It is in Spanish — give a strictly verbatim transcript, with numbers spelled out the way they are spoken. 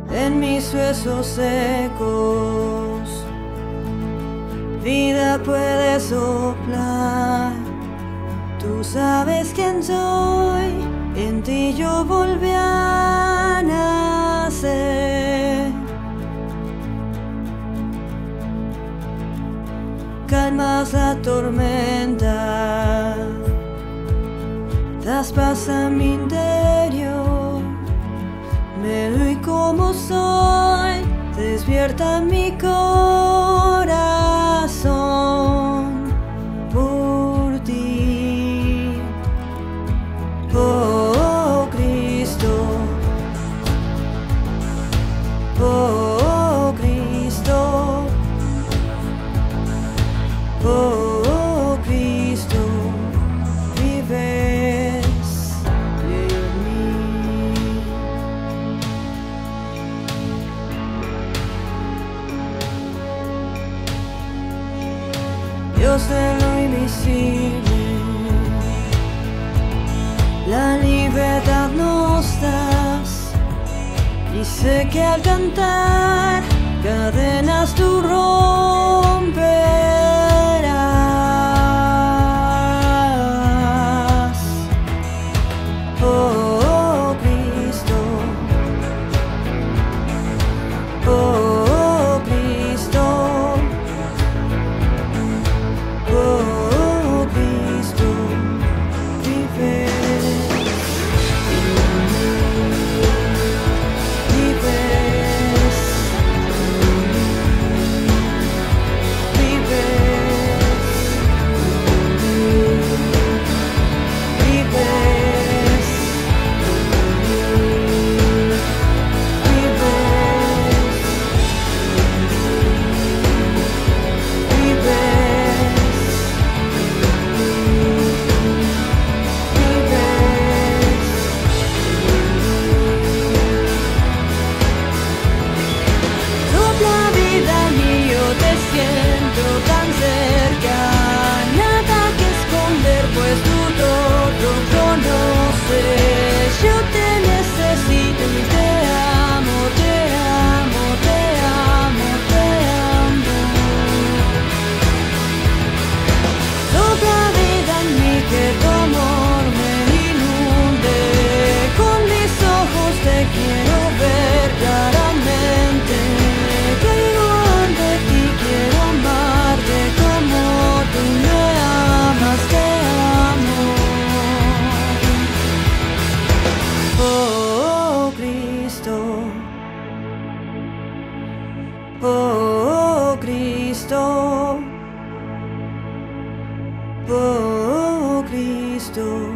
en mis huesos secos. Vida puede soplar, tú sabes quién soy, en ti yo volví a nacer. Calmas la tormenta, das paz a mi interior. Me doy como soy, despierta mi corazón por ti. Oh Cristo, oh Cristo, oh Cristo, vives en mí. Dios de lo invisible, la libertad nos das, y sé que al cantar cadenas tú romperás. Oh Cristo, oh Cristo, oh Cristo, vives en mí, vives tan cerca, nada que esconder, pues tú todo conoces. Yo te necesito y te amo, te amo, te amo, te amo. Sopla vida en mí, que tu amor me inunde. Con mis ojos te quiero ver claramente. Caigo ante ti, quiero amarte como tú me amas, te amo. Oh Cristo, oh Cristo, oh Cristo.